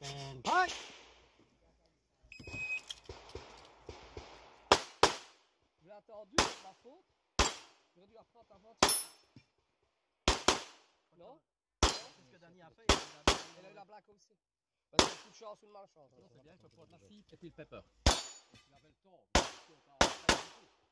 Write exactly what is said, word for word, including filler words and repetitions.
And bye. J'ai attendu, ma faute. J'aurais dû apprendre ta voiture. Non? C'est ce que Danny a fait. Elle a eu la blague aussi. Parce que coup de chance ou de malchance. C'est bien, tu vas pouvoir de la cible et puis le pepper. Il avait le temps.